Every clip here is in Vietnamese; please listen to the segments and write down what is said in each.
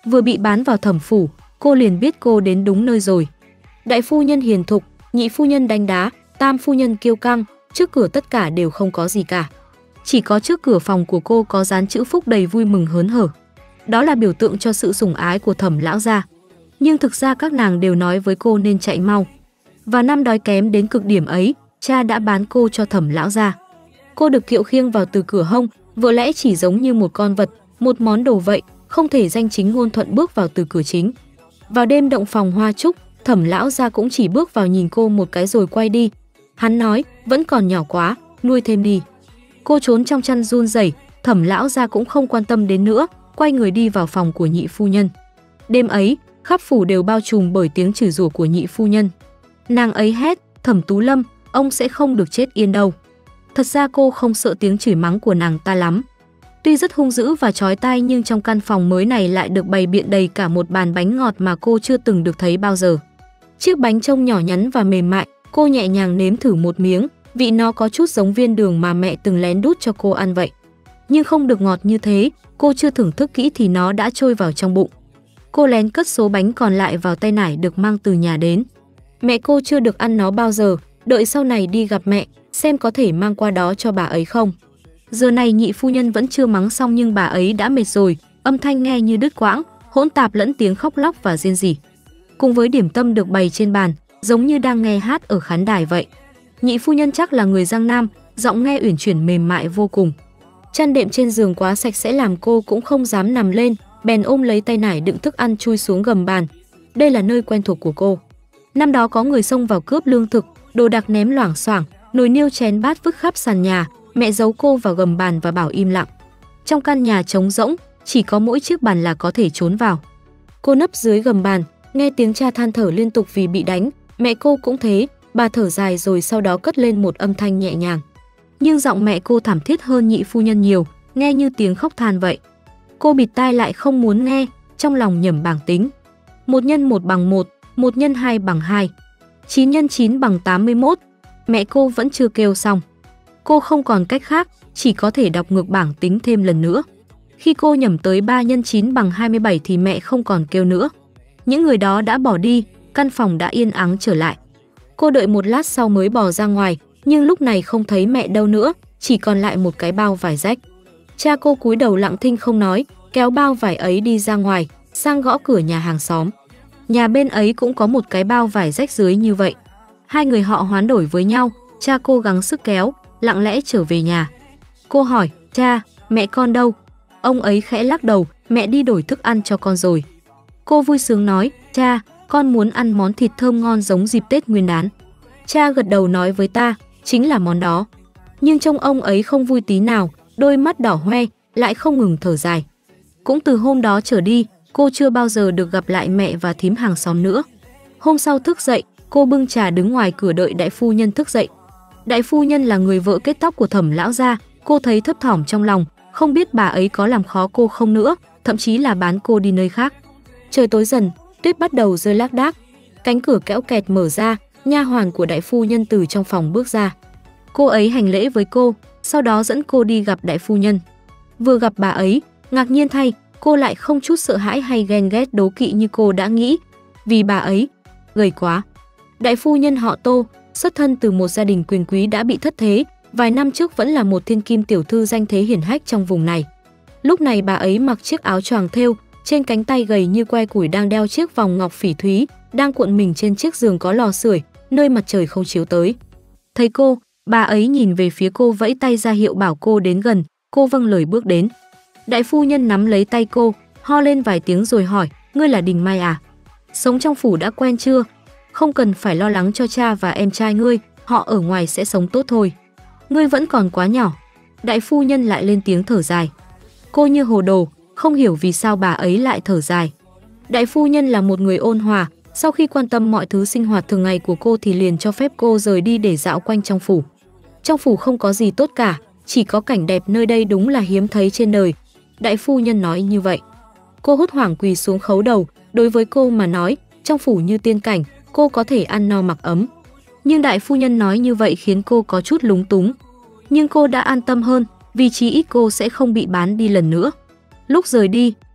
Vừa bị bán vào Thẩm phủ, cô liền biết cô đến đúng nơi rồi. Đại phu nhân hiền thục, nhị phu nhân đánh đá, tam phu nhân kiêu căng, trước cửa tất cả đều không có gì cả. Chỉ có trước cửa phòng của cô có dán chữ phúc đầy vui mừng hớn hở. Đó là biểu tượng cho sự sủng ái của Thẩm lão gia. Nhưng thực ra các nàng đều nói với cô nên chạy mau. Vào năm đói kém đến cực điểm ấy, cha đã bán cô cho Thẩm lão gia. Cô được kiệu khiêng vào từ cửa hông, vợ lẽ chỉ giống như một con vật, một món đồ vậy, không thể danh chính ngôn thuận bước vào từ cửa chính. Vào đêm động phòng hoa trúc, Thẩm lão gia cũng chỉ bước vào nhìn cô một cái rồi quay đi. Hắn nói, vẫn còn nhỏ quá, nuôi thêm đi. Cô trốn trong chăn run rẩy, Thẩm lão gia cũng không quan tâm đến nữa, quay người đi vào phòng của nhị phu nhân. Đêm ấy, khắp phủ đều bao trùm bởi tiếng chửi rủa của nhị phu nhân. Nàng ấy hét, Thẩm Tú Lâm, ông sẽ không được chết yên đâu. Thật ra cô không sợ tiếng chửi mắng của nàng ta lắm. Tuy rất hung dữ và chói tai nhưng trong căn phòng mới này lại được bày biện đầy cả một bàn bánh ngọt mà cô chưa từng được thấy bao giờ. Chiếc bánh trông nhỏ nhắn và mềm mại, cô nhẹ nhàng nếm thử một miếng, vị nó có chút giống viên đường mà mẹ từng lén đút cho cô ăn vậy. Nhưng không được ngọt như thế, cô chưa thưởng thức kỹ thì nó đã trôi vào trong bụng. Cô lén cất số bánh còn lại vào tay nải được mang từ nhà đến. Mẹ cô chưa được ăn nó bao giờ, đợi sau này đi gặp mẹ, xem có thể mang qua đó cho bà ấy không. Giờ này nhị phu nhân vẫn chưa mắng xong nhưng bà ấy đã mệt rồi, âm thanh nghe như đứt quãng, hỗn tạp lẫn tiếng khóc lóc và rên rỉ. Cùng với điểm tâm được bày trên bàn, giống như đang nghe hát ở khán đài vậy. Nhị phu nhân chắc là người Giang Nam, giọng nghe uyển chuyển mềm mại vô cùng. Chăn đệm trên giường quá sạch sẽ làm cô cũng không dám nằm lên, bèn ôm lấy tay nải đựng thức ăn chui xuống gầm bàn. Đây là nơi quen thuộc của cô. Năm đó có người xông vào cướp lương thực, đồ đạc ném loảng xoảng, nồi niêu chén bát vứt khắp sàn nhà, mẹ giấu cô vào gầm bàn và bảo im lặng. Trong căn nhà trống rỗng, chỉ có mỗi chiếc bàn là có thể trốn vào. Cô nấp dưới gầm bàn, nghe tiếng cha than thở liên tục vì bị đánh, mẹ cô cũng thế, bà thở dài rồi sau đó cất lên một âm thanh nhẹ nhàng. Nhưng giọng mẹ cô thảm thiết hơn nhị phu nhân nhiều, nghe như tiếng khóc than vậy. Cô bịt tai lại không muốn nghe, trong lòng nhẩm bảng tính. 1 x 1 bằng 1, 1 x 2 bằng 2, 9 x 9 bằng 81. Mẹ cô vẫn chưa kêu xong. Cô không còn cách khác, chỉ có thể đọc ngược bảng tính thêm lần nữa. Khi cô nhẩm tới 3 x 9 bằng 27 thì mẹ không còn kêu nữa. Những người đó đã bỏ đi, căn phòng đã yên ắng trở lại. Cô đợi một lát sau mới bò ra ngoài, nhưng lúc này không thấy mẹ đâu nữa, chỉ còn lại một cái bao vải rách. Cha cô cúi đầu lặng thinh không nói, kéo bao vải ấy đi ra ngoài, sang gõ cửa nhà hàng xóm. Nhà bên ấy cũng có một cái bao vải rách dưới như vậy. Hai người họ hoán đổi với nhau, cha cô gắng sức kéo, lặng lẽ trở về nhà. Cô hỏi, cha, mẹ con đâu? Ông ấy khẽ lắc đầu, mẹ đi đổi thức ăn cho con rồi. Cô vui sướng nói, cha, con muốn ăn món thịt thơm ngon giống dịp Tết Nguyên đán. Cha gật đầu nói với ta, chính là món đó. Nhưng trông ông ấy không vui tí nào, đôi mắt đỏ hoe, lại không ngừng thở dài. Cũng từ hôm đó trở đi, cô chưa bao giờ được gặp lại mẹ và thím hàng xóm nữa. Hôm sau thức dậy, cô bưng trà đứng ngoài cửa đợi đại phu nhân thức dậy. Đại phu nhân là người vợ kết tóc của Thẩm lão gia, cô thấy thấp thỏm trong lòng, không biết bà ấy có làm khó cô không nữa, thậm chí là bán cô đi nơi khác. Trời tối dần, tuyết bắt đầu rơi lác đác. Cánh cửa kéo kẹt mở ra, nha hoàn của đại phu nhân từ trong phòng bước ra. Cô ấy hành lễ với cô, sau đó dẫn cô đi gặp đại phu nhân. Vừa gặp bà ấy, ngạc nhiên thay, cô lại không chút sợ hãi hay ghen ghét đố kỵ như cô đã nghĩ, vì bà ấy gầy quá. Đại phu nhân họ Tô, xuất thân từ một gia đình quyền quý đã bị thất thế, vài năm trước vẫn là một thiên kim tiểu thư danh thế hiển hách trong vùng này. Lúc này bà ấy mặc chiếc áo choàng thêu, trên cánh tay gầy như que củi đang đeo chiếc vòng ngọc phỉ thúy, đang cuộn mình trên chiếc giường có lò sưởi, nơi mặt trời không chiếu tới. Thấy cô, bà ấy nhìn về phía cô vẫy tay ra hiệu bảo cô đến gần, cô vâng lời bước đến. Đại phu nhân nắm lấy tay cô, ho lên vài tiếng rồi hỏi, ngươi là Đình Mai à? Sống trong phủ đã quen chưa? Không cần phải lo lắng cho cha và em trai ngươi, họ ở ngoài sẽ sống tốt thôi. Ngươi vẫn còn quá nhỏ. Đại phu nhân lại lên tiếng thở dài. Cô như hồ đồ, không hiểu vì sao bà ấy lại thở dài. Đại phu nhân là một người ôn hòa, sau khi quan tâm mọi thứ sinh hoạt thường ngày của cô thì liền cho phép cô rời đi để dạo quanh trong phủ. Trong phủ không có gì tốt cả, chỉ có cảnh đẹp nơi đây đúng là hiếm thấy trên đời. Đại phu nhân nói như vậy. Cô hốt hoảng quỳ xuống khấu đầu, đối với cô mà nói, trong phủ như tiên cảnh, cô có thể ăn no mặc ấm. Nhưng đại phu nhân nói như vậy khiến cô có chút lúng túng. Nhưng cô đã an tâm hơn, vì chí ít cô sẽ không bị bán đi lần nữa. Lúc rời đi,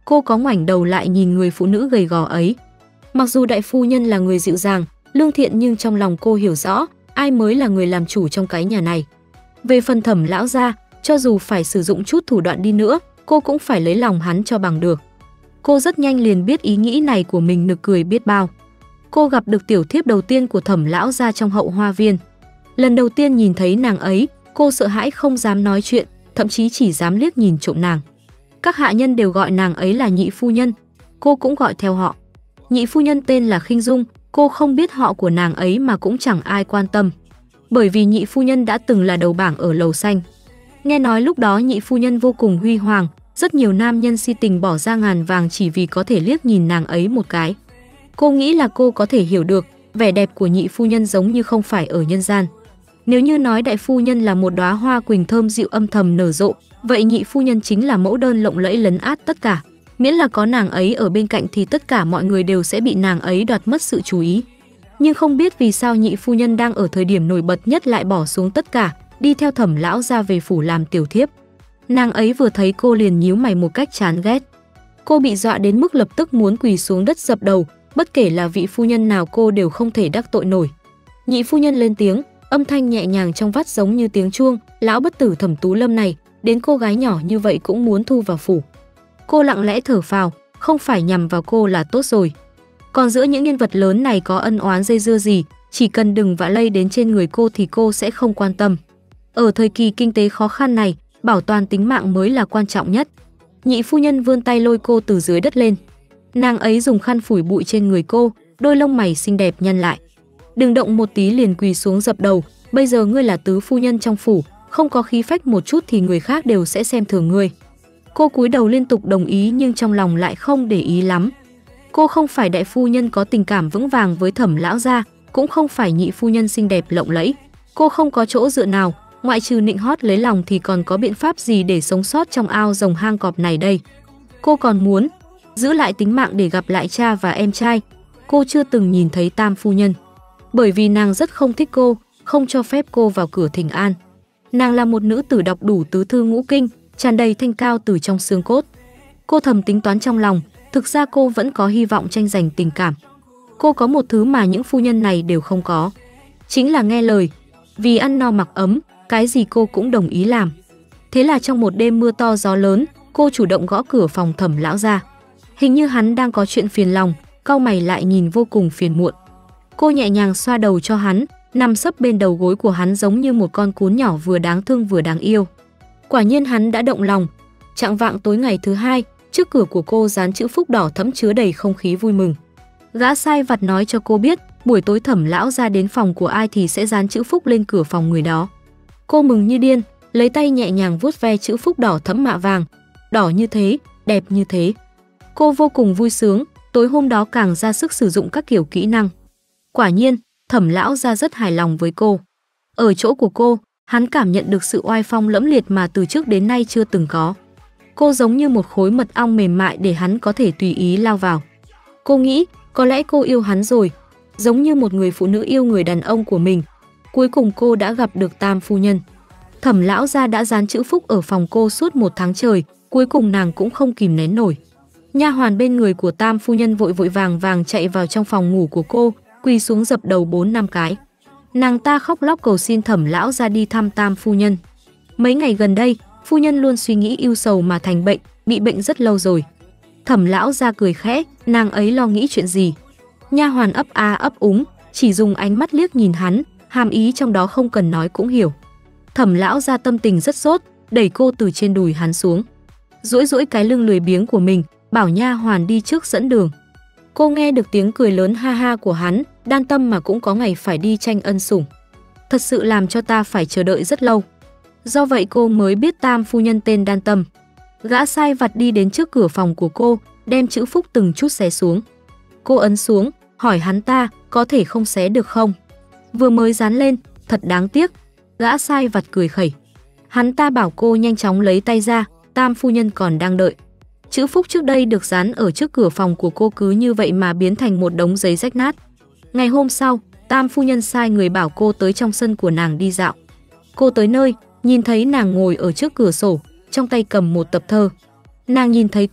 Cô có ngoảnh đầu lại nhìn người phụ nữ gầy gò ấy. Mặc dù đại phu nhân là người dịu dàng, lương thiện, nhưng trong lòng cô hiểu rõ ai mới là người làm chủ trong cái nhà này. Về phần Thẩm lão gia, cho dù phải sử dụng chút thủ đoạn đi nữa, cô cũng phải lấy lòng hắn cho bằng được. Cô rất nhanh liền biết ý nghĩ này của mình nực cười biết bao. Cô gặp được tiểu thiếp đầu tiên của Thẩm lão gia trong hậu hoa viên. Lần đầu tiên nhìn thấy nàng ấy, cô sợ hãi không dám nói chuyện, thậm chí chỉ dám liếc nhìn trộm nàng. Các hạ nhân đều gọi nàng ấy là nhị phu nhân, cô cũng gọi theo họ. Nhị phu nhân tên là Khinh Dung, cô không biết họ của nàng ấy mà cũng chẳng ai quan tâm. Bởi vì nhị phu nhân đã từng là đầu bảng ở Lầu Xanh. Nghe nói lúc đó nhị phu nhân vô cùng huy hoàng, rất nhiều nam nhân si tình bỏ ra ngàn vàng chỉ vì có thể liếc nhìn nàng ấy một cái. Cô nghĩ là cô có thể hiểu được, vẻ đẹp của nhị phu nhân giống như không phải ở nhân gian. Nếu như nói đại phu nhân là một đóa hoa quỳnh thơm dịu âm thầm nở rộ, vậy nhị phu nhân chính là mẫu đơn lộng lẫy lấn át tất cả. Miễn là có nàng ấy ở bên cạnh thì tất cả mọi người đều sẽ bị nàng ấy đoạt mất sự chú ý. Nhưng không biết vì sao nhị phu nhân đang ở thời điểm nổi bật nhất lại bỏ xuống tất cả, đi theo Thẩm lão gia về phủ làm tiểu thiếp. Nàng ấy vừa thấy cô liền nhíu mày một cách chán ghét. Cô bị dọa đến mức lập tức muốn quỳ xuống đất dập đầu, bất kể là vị phu nhân nào cô đều không thể đắc tội nổi. Nhị phu nhân lên tiếng, âm thanh nhẹ nhàng trong vắt giống như tiếng chuông, lão bất tử Thẩm Tú Lâm này, đến cô gái nhỏ như vậy cũng muốn thu vào phủ. Cô lặng lẽ thở phào, không phải nhằm vào cô là tốt rồi. Còn giữa những nhân vật lớn này có ân oán dây dưa gì, chỉ cần đừng vạ lây đến trên người cô thì cô sẽ không quan tâm. Ở thời kỳ kinh tế khó khăn này, bảo toàn tính mạng mới là quan trọng nhất. Nhị phu nhân vươn tay lôi cô từ dưới đất lên. Nàng ấy dùng khăn phủi bụi trên người cô, đôi lông mày xinh đẹp nhăn lại. Đừng động một tí liền quỳ xuống dập đầu, bây giờ ngươi là tứ phu nhân trong phủ, không có khí phách một chút thì người khác đều sẽ xem thường ngươi. Cô cúi đầu liên tục đồng ý nhưng trong lòng lại không để ý lắm. Cô không phải đại phu nhân có tình cảm vững vàng với Thẩm lão gia, cũng không phải nhị phu nhân xinh đẹp lộng lẫy. Cô không có chỗ dựa nào, ngoại trừ nịnh hót lấy lòng thì còn có biện pháp gì để sống sót trong ao rồng hang cọp này đây. Cô còn muốn giữ lại tính mạng để gặp lại cha và em trai. Cô chưa từng nhìn thấy tam phu nhân, bởi vì nàng rất không thích cô, không cho phép cô vào cửa thỉnh an. Nàng là một nữ tử đọc đủ tứ thư ngũ kinh, tràn đầy thanh cao từ trong xương cốt. Cô thầm tính toán trong lòng, thực ra cô vẫn có hy vọng tranh giành tình cảm. Cô có một thứ mà những phu nhân này đều không có, chính là nghe lời. Vì ăn no mặc ấm, cái gì cô cũng đồng ý làm. Thế là trong một đêm mưa to gió lớn, cô chủ động gõ cửa phòng Thẩm lão gia. Hình như hắn đang có chuyện phiền lòng, cau mày lại nhìn vô cùng phiền muộn. Cô nhẹ nhàng xoa đầu cho hắn, nằm sấp bên đầu gối của hắn giống như một con cún nhỏ vừa đáng thương vừa đáng yêu. Quả nhiên hắn đã động lòng. Chạng vạng tối ngày thứ hai, trước cửa của cô dán chữ phúc đỏ thẫm chứa đầy không khí vui mừng. Gã sai vặt nói cho cô biết, buổi tối Thẩm lão gia đến phòng của ai thì sẽ dán chữ phúc lên cửa phòng người đó. Cô mừng như điên, lấy tay nhẹ nhàng vuốt ve chữ phúc đỏ thẫm mạ vàng. Đỏ như thế, đẹp như thế. Cô vô cùng vui sướng, tối hôm đó càng ra sức sử dụng các kiểu kỹ năng. Quả nhiên, Thẩm lão gia rất hài lòng với cô. Ở chỗ của cô, hắn cảm nhận được sự oai phong lẫm liệt mà từ trước đến nay chưa từng có. Cô giống như một khối mật ong mềm mại để hắn có thể tùy ý lao vào. Cô nghĩ, có lẽ cô yêu hắn rồi, giống như một người phụ nữ yêu người đàn ông của mình. Cuối cùng cô đã gặp được tam phu nhân. Thẩm lão gia đã dán chữ phúc ở phòng cô suốt 1 tháng trời, cuối cùng nàng cũng không kìm nén nổi. Nha hoàn bên người của tam phu nhân vội vội vàng vàng chạy vào trong phòng ngủ của cô, quỳ xuống dập đầu 4-5 cái. Nàng ta khóc lóc cầu xin Thẩm lão gia đi thăm tam phu nhân. Mấy ngày gần đây, phu nhân luôn suy nghĩ ưu sầu mà thành bệnh, bị bệnh rất lâu rồi. Thẩm lão gia cười khẽ, nàng ấy lo nghĩ chuyện gì? Nha hoàn ấp a ấp úng, chỉ dùng ánh mắt liếc nhìn hắn, hàm ý trong đó không cần nói cũng hiểu. Thẩm lão gia tâm tình rất sốt, đẩy cô từ trên đùi hắn xuống, duỗi duỗi cái lưng lười biếng của mình, bảo nha hoàn đi trước dẫn đường. Cô nghe được tiếng cười lớn ha ha của hắn, đan tâm mà cũng có ngày phải đi tranh ân sủng. Thật sự làm cho ta phải chờ đợi rất lâu. Do vậy cô mới biết tam phu nhân tên Đan Tâm. Gã sai vặt đi đến trước cửa phòng của cô, đem chữ phúc từng chút xé xuống. Cô ấn xuống, hỏi hắn ta, có thể không xé được không? Vừa mới dán lên, thật đáng tiếc. Gã sai vặt cười khẩy. Hắn ta bảo cô nhanh chóng lấy tay ra, tam phu nhân còn đang đợi. Chữ phúc trước đây được dán ở trước cửa phòng của cô cứ như vậy mà biến thành một đống giấy rách nát. Ngày hôm sau, tam phu nhân sai người bảo cô tới trong sân của nàng đi dạo. Cô tới nơi, nhìn thấy nàng ngồi ở trước cửa sổ, trong tay cầm một tập thơ. Nàng nhìn thấy cô,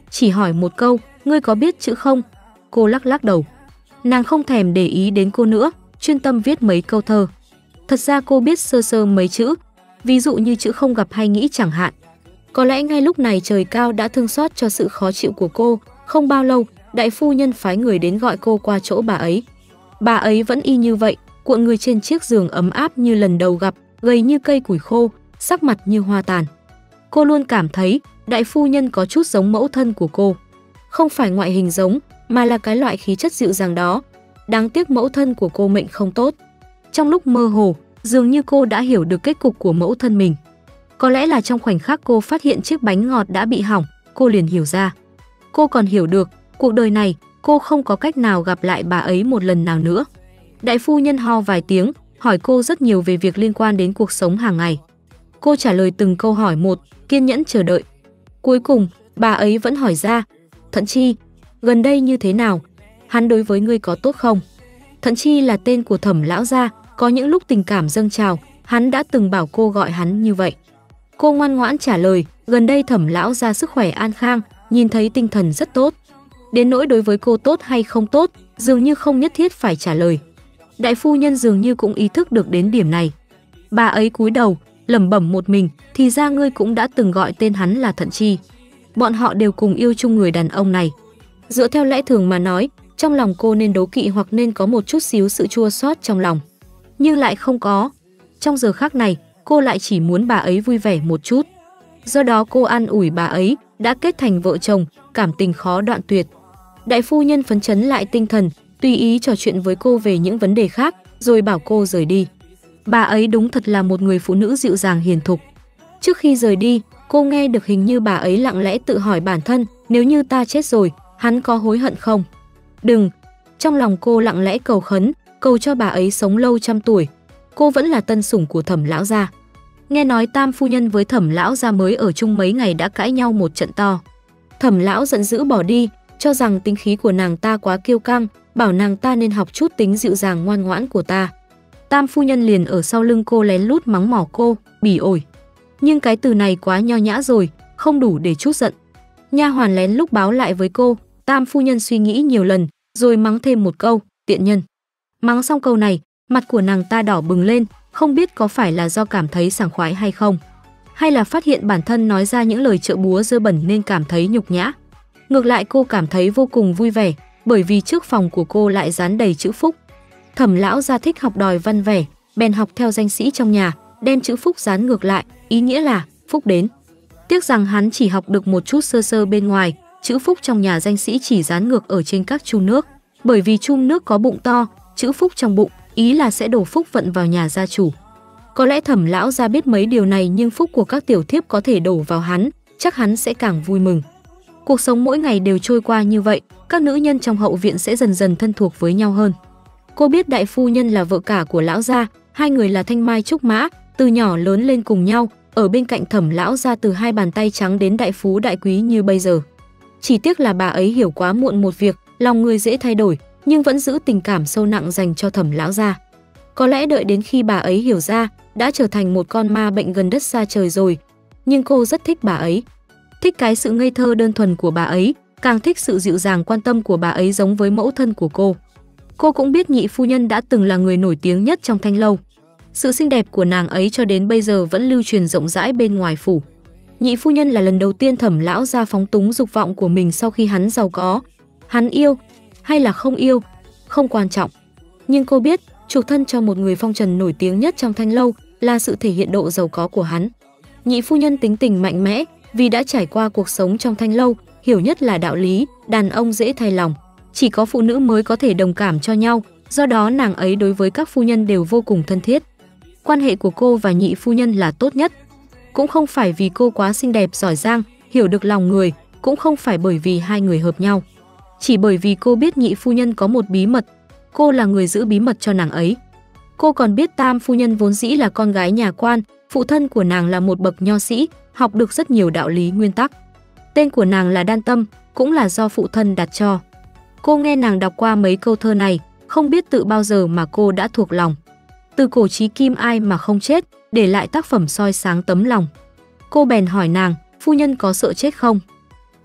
chỉ hỏi một câu, ngươi có biết chữ không? Cô lắc lắc đầu. Nàng không thèm để ý đến cô nữa, chuyên tâm viết mấy câu thơ. Thật ra cô biết sơ sơ mấy chữ, ví dụ như chữ không gặp hay nghĩ chẳng hạn. Có lẽ ngay lúc này trời cao đã thương xót cho sự khó chịu của cô. Không bao lâu, đại phu nhân phái người đến gọi cô qua chỗ bà ấy. Bà ấy vẫn y như vậy, cuộn người trên chiếc giường ấm áp như lần đầu gặp, gầy như cây củi khô, sắc mặt như hoa tàn. Cô luôn cảm thấy đại phu nhân có chút giống mẫu thân của cô. Không phải ngoại hình giống, mà là cái loại khí chất dịu dàng đó. Đáng tiếc mẫu thân của cô mệnh không tốt. Trong lúc mơ hồ, dường như cô đã hiểu được kết cục của mẫu thân mình. Có lẽ là trong khoảnh khắc cô phát hiện chiếc bánh ngọt đã bị hỏng, cô liền hiểu ra. Cô còn hiểu được, cuộc đời này, cô không có cách nào gặp lại bà ấy một lần nào nữa. Đại phu nhân ho vài tiếng, hỏi cô rất nhiều về việc liên quan đến cuộc sống hàng ngày. Cô trả lời từng câu hỏi một, kiên nhẫn chờ đợi. Cuối cùng, bà ấy vẫn hỏi ra, Thận Chi, gần đây như thế nào? Hắn đối với ngươi có tốt không? Thận Chi là tên của Thẩm lão gia, có những lúc tình cảm dâng trào, hắn đã từng bảo cô gọi hắn như vậy. Cô ngoan ngoãn trả lời, gần đây Thẩm lão gia sức khỏe an khang, nhìn thấy tinh thần rất tốt. Đến nỗi đối với cô tốt hay không tốt, dường như không nhất thiết phải trả lời. Đại phu nhân dường như cũng ý thức được đến điểm này. Bà ấy cúi đầu, lẩm bẩm một mình, thì ra ngươi cũng đã từng gọi tên hắn là Thận Chi. Bọn họ đều cùng yêu chung người đàn ông này. Dựa theo lẽ thường mà nói, trong lòng cô nên đố kỵ hoặc nên có một chút xíu sự chua xót trong lòng. Nhưng lại không có. Trong giờ khắc này, cô lại chỉ muốn bà ấy vui vẻ một chút. Do đó cô an ủi bà ấy, đã kết thành vợ chồng, cảm tình khó đoạn tuyệt. Đại phu nhân phấn chấn lại tinh thần, tùy ý trò chuyện với cô về những vấn đề khác, rồi bảo cô rời đi. Bà ấy đúng thật là một người phụ nữ dịu dàng hiền thục. Trước khi rời đi, cô nghe được hình như bà ấy lặng lẽ tự hỏi bản thân, nếu như ta chết rồi, hắn có hối hận không? Đừng! Trong lòng cô lặng lẽ cầu khấn, cầu cho bà ấy sống lâu trăm tuổi. Cô vẫn là tân sủng của Thẩm lão gia. Nghe nói Tam phu nhân với Thẩm lão gia mới ở chung mấy ngày đã cãi nhau một trận to. Thẩm lão giận dữ bỏ đi, cho rằng tính khí của nàng ta quá kiêu căng, bảo nàng ta nên học chút tính dịu dàng ngoan ngoãn của ta. Tam phu nhân liền ở sau lưng cô lén lút mắng mỏ cô, bỉ ổi. Nhưng cái từ này quá nho nhã rồi, không đủ để trút giận. Nha hoàn lén lúc báo lại với cô, Tam phu nhân suy nghĩ nhiều lần, rồi mắng thêm một câu, tiện nhân. Mắng xong câu này, mặt của nàng ta đỏ bừng lên, không biết có phải là do cảm thấy sảng khoái hay không, hay là phát hiện bản thân nói ra những lời chợ búa dơ bẩn nên cảm thấy nhục nhã. Ngược lại cô cảm thấy vô cùng vui vẻ, bởi vì trước phòng của cô lại dán đầy chữ Phúc. Thẩm lão gia thích học đòi văn vẻ, bèn học theo danh sĩ trong nhà, đem chữ Phúc dán ngược lại, ý nghĩa là Phúc đến. Tiếc rằng hắn chỉ học được một chút sơ sơ bên ngoài, chữ Phúc trong nhà danh sĩ chỉ dán ngược ở trên các chum nước, bởi vì chum nước có bụng to, chữ Phúc trong bụng, ý là sẽ đổ phúc vận vào nhà gia chủ. Có lẽ Thẩm lão gia biết mấy điều này, nhưng phúc của các tiểu thiếp có thể đổ vào hắn, chắc hắn sẽ càng vui mừng. Cuộc sống mỗi ngày đều trôi qua như vậy, các nữ nhân trong hậu viện sẽ dần dần thân thuộc với nhau hơn. Cô biết đại phu nhân là vợ cả của lão gia, hai người là thanh mai trúc mã, từ nhỏ lớn lên cùng nhau, ở bên cạnh Thẩm lão gia từ hai bàn tay trắng đến đại phú đại quý như bây giờ. Chỉ tiếc là bà ấy hiểu quá muộn một việc, lòng người dễ thay đổi, nhưng vẫn giữ tình cảm sâu nặng dành cho Thẩm lão gia. Có lẽ đợi đến khi bà ấy hiểu ra, đã trở thành một con ma bệnh gần đất xa trời rồi. Nhưng cô rất thích bà ấy. Thích cái sự ngây thơ đơn thuần của bà ấy, càng thích sự dịu dàng quan tâm của bà ấy giống với mẫu thân của cô. Cô cũng biết nhị phu nhân đã từng là người nổi tiếng nhất trong Thanh Lâu. Sự xinh đẹp của nàng ấy cho đến bây giờ vẫn lưu truyền rộng rãi bên ngoài phủ. Nhị phu nhân là lần đầu tiên Thẩm lão gia phóng túng dục vọng của mình sau khi hắn giàu có. Hắn yêu hay là không yêu, không quan trọng. Nhưng cô biết, chuộc thân cho một người phong trần nổi tiếng nhất trong Thanh Lâu là sự thể hiện độ giàu có của hắn. Nhị phu nhân tính tình mạnh mẽ, vì đã trải qua cuộc sống trong Thanh Lâu, hiểu nhất là đạo lý, đàn ông dễ thay lòng. Chỉ có phụ nữ mới có thể đồng cảm cho nhau, do đó nàng ấy đối với các phu nhân đều vô cùng thân thiết. Quan hệ của cô và nhị phu nhân là tốt nhất. Cũng không phải vì cô quá xinh đẹp giỏi giang, hiểu được lòng người, cũng không phải bởi vì hai người hợp nhau. Chỉ bởi vì cô biết nhị phu nhân có một bí mật, cô là người giữ bí mật cho nàng ấy. Cô còn biết Tam phu nhân vốn dĩ là con gái nhà quan, phụ thân của nàng là một bậc nho sĩ, học được rất nhiều đạo lý nguyên tắc. Tên của nàng là Đan Tâm, cũng là do phụ thân đặt cho. Cô nghe nàng đọc qua mấy câu thơ này, không biết tự bao giờ mà cô đã thuộc lòng. Từ cổ chí kim ai mà không chết, để lại tác phẩm soi sáng tấm lòng. Cô bèn hỏi nàng, phu nhân có sợ chết không?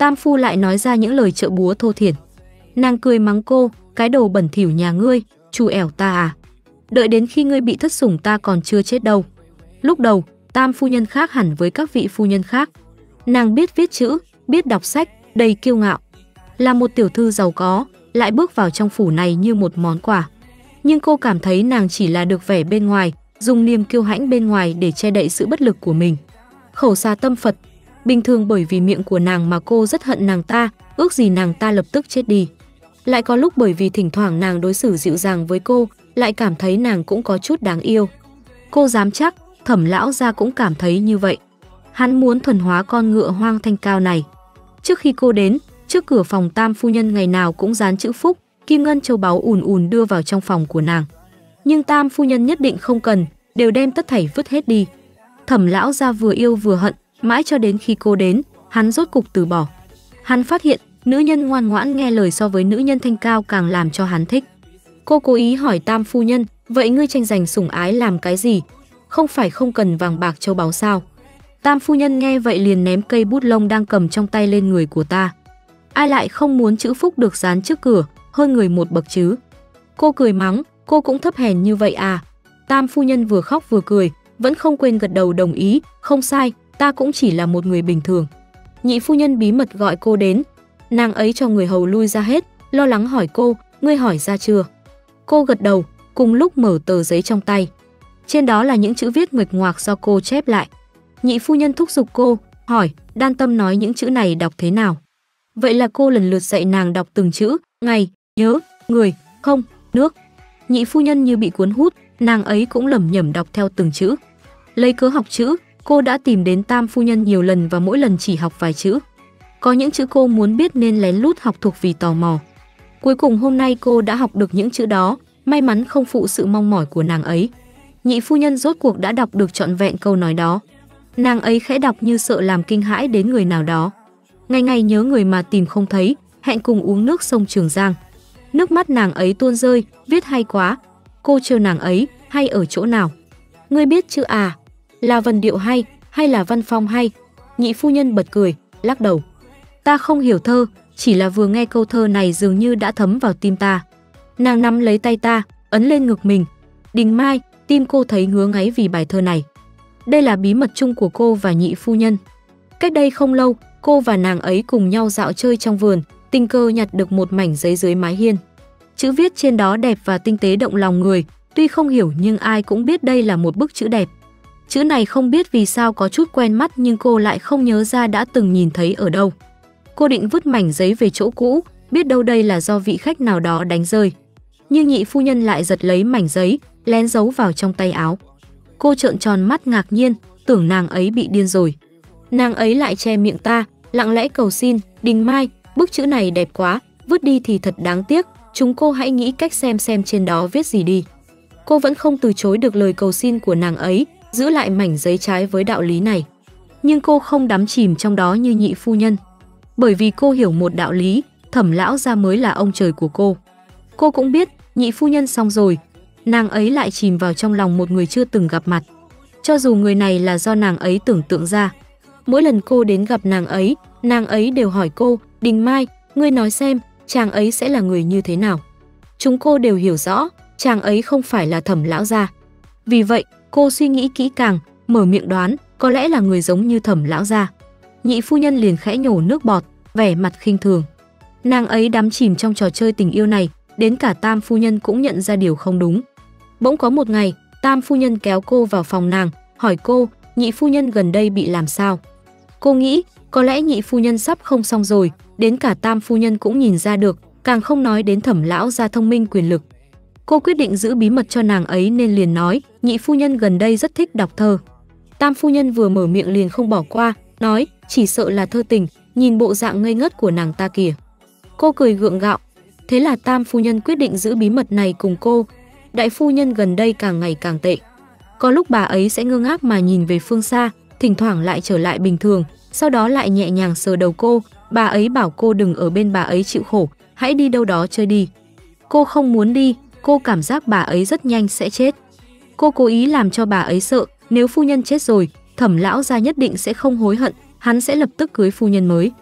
Tam phu lại nói ra những lời trợ búa thô thiển. Nàng cười mắng cô, cái đồ bẩn thỉu nhà ngươi, chù ẻo ta à. Đợi đến khi ngươi bị thất sủng ta còn chưa chết đâu. Lúc đầu, Tam phu nhân khác hẳn với các vị phu nhân khác. Nàng biết viết chữ, biết đọc sách, đầy kiêu ngạo. Là một tiểu thư giàu có, lại bước vào trong phủ này như một món quà. Nhưng cô cảm thấy nàng chỉ là được vẻ bên ngoài, dùng niềm kiêu hãnh bên ngoài để che đậy sự bất lực của mình. Khẩu xà tâm Phật, bình thường bởi vì miệng của nàng mà cô rất hận nàng ta, ước gì nàng ta lập tức chết đi. Lại có lúc bởi vì thỉnh thoảng nàng đối xử dịu dàng với cô, lại cảm thấy nàng cũng có chút đáng yêu. Cô dám chắc, Thẩm lão gia cũng cảm thấy như vậy. Hắn muốn thuần hóa con ngựa hoang thanh cao này. Trước khi cô đến, trước cửa phòng Tam phu nhân ngày nào cũng dán chữ phúc, kim ngân châu báu ùn ùn đưa vào trong phòng của nàng. Nhưng Tam phu nhân nhất định không cần, đều đem tất thảy vứt hết đi. Thẩm lão gia vừa yêu vừa hận, mãi cho đến khi cô đến, hắn rốt cục từ bỏ. Hắn phát hiện, nữ nhân ngoan ngoãn nghe lời so với nữ nhân thanh cao càng làm cho hắn thích. Cô cố ý hỏi Tam phu nhân, vậy ngươi tranh giành sủng ái làm cái gì? Không phải không cần vàng bạc châu báu sao? Tam phu nhân nghe vậy liền ném cây bút lông đang cầm trong tay lên người của ta. Ai lại không muốn chữ phúc được dán trước cửa, hơn người một bậc chứ? Cô cười mắng, cô cũng thấp hèn như vậy à? Tam phu nhân vừa khóc vừa cười, vẫn không quên gật đầu đồng ý, không sai, ta cũng chỉ là một người bình thường. Nhị phu nhân bí mật gọi cô đến, nàng ấy cho người hầu lui ra hết, lo lắng hỏi cô, ngươi hỏi ra chưa? Cô gật đầu, cùng lúc mở tờ giấy trong tay. Trên đó là những chữ viết nguệch ngoạc do cô chép lại. Nhị phu nhân thúc giục cô, hỏi, Đan Tâm nói những chữ này đọc thế nào? Vậy là cô lần lượt dạy nàng đọc từng chữ, ngày, nhớ, người, không, nước. Nhị phu nhân như bị cuốn hút, nàng ấy cũng lẩm nhẩm đọc theo từng chữ. Lấy cớ học chữ, cô đã tìm đến Tam phu nhân nhiều lần và mỗi lần chỉ học vài chữ. Có những chữ cô muốn biết nên lén lút học thuộc vì tò mò. Cuối cùng hôm nay cô đã học được những chữ đó, may mắn không phụ sự mong mỏi của nàng ấy. Nhị phu nhân rốt cuộc đã đọc được trọn vẹn câu nói đó. Nàng ấy khẽ đọc như sợ làm kinh hãi đến người nào đó. Ngày ngày nhớ người mà tìm không thấy, hẹn cùng uống nước sông Trường Giang. Nước mắt nàng ấy tuôn rơi, viết hay quá. Cô trêu nàng ấy, hay ở chỗ nào? Ngươi biết chữ à? Là vần điệu hay là văn phong hay? Nhị phu nhân bật cười, lắc đầu. Ta không hiểu thơ, chỉ là vừa nghe câu thơ này dường như đã thấm vào tim ta. Nàng nắm lấy tay ta, ấn lên ngực mình. Đình Mai, tim cô thấy ngứa ngáy vì bài thơ này. Đây là bí mật chung của cô và nhị phu nhân. Cách đây không lâu, cô và nàng ấy cùng nhau dạo chơi trong vườn, tình cờ nhặt được một mảnh giấy dưới mái hiên. Chữ viết trên đó đẹp và tinh tế động lòng người, tuy không hiểu nhưng ai cũng biết đây là một bức chữ đẹp. Chữ này không biết vì sao có chút quen mắt nhưng cô lại không nhớ ra đã từng nhìn thấy ở đâu. Cô định vứt mảnh giấy về chỗ cũ, biết đâu đây là do vị khách nào đó đánh rơi. Nhưng nhị phu nhân lại giật lấy mảnh giấy, lén giấu vào trong tay áo. Cô trợn tròn mắt ngạc nhiên, tưởng nàng ấy bị điên rồi. Nàng ấy lại che miệng ta, lặng lẽ cầu xin, Đình Mai, bức chữ này đẹp quá, vứt đi thì thật đáng tiếc, chúng cô hãy nghĩ cách xem trên đó viết gì đi. Cô vẫn không từ chối được lời cầu xin của nàng ấy, giữ lại mảnh giấy trái với đạo lý này. Nhưng cô không đắm chìm trong đó như nhị phu nhân. Bởi vì cô hiểu một đạo lý, Thẩm lão gia mới là ông trời của cô. Cô cũng biết, nhị phu nhân xong rồi, nàng ấy lại chìm vào trong lòng một người chưa từng gặp mặt. Cho dù người này là do nàng ấy tưởng tượng ra. Mỗi lần cô đến gặp nàng ấy đều hỏi cô, Đình Mai, ngươi nói xem, chàng ấy sẽ là người như thế nào. Chúng cô đều hiểu rõ, chàng ấy không phải là Thẩm lão gia. Vì vậy, cô suy nghĩ kỹ càng, mở miệng đoán, có lẽ là người giống như Thẩm lão gia. Nhị phu nhân liền khẽ nhổ nước bọt, vẻ mặt khinh thường. Nàng ấy đắm chìm trong trò chơi tình yêu này, đến cả Tam phu nhân cũng nhận ra điều không đúng. Bỗng có một ngày, Tam phu nhân kéo cô vào phòng nàng, hỏi cô, nhị phu nhân gần đây bị làm sao? Cô nghĩ, có lẽ nhị phu nhân sắp không xong rồi, đến cả Tam phu nhân cũng nhìn ra được, càng không nói đến Thẩm lão gia thông minh quyền lực. Cô quyết định giữ bí mật cho nàng ấy nên liền nói, nhị phu nhân gần đây rất thích đọc thơ. Tam phu nhân vừa mở miệng liền không bỏ qua, nói, chỉ sợ là thơ tình, nhìn bộ dạng ngây ngất của nàng ta kìa. Cô cười gượng gạo, thế là Tam phu nhân quyết định giữ bí mật này cùng cô. Đại phu nhân gần đây càng ngày càng tệ. Có lúc bà ấy sẽ ngơ ngác mà nhìn về phương xa, thỉnh thoảng lại trở lại bình thường, sau đó lại nhẹ nhàng sờ đầu cô, bà ấy bảo cô đừng ở bên bà ấy chịu khổ, hãy đi đâu đó chơi đi. Cô không muốn đi, cô cảm giác bà ấy rất nhanh sẽ chết. Cô cố ý làm cho bà ấy sợ, nếu phu nhân chết rồi, Thẩm lão gia nhất định sẽ không hối hận, hắn sẽ lập tức cưới phu nhân mới.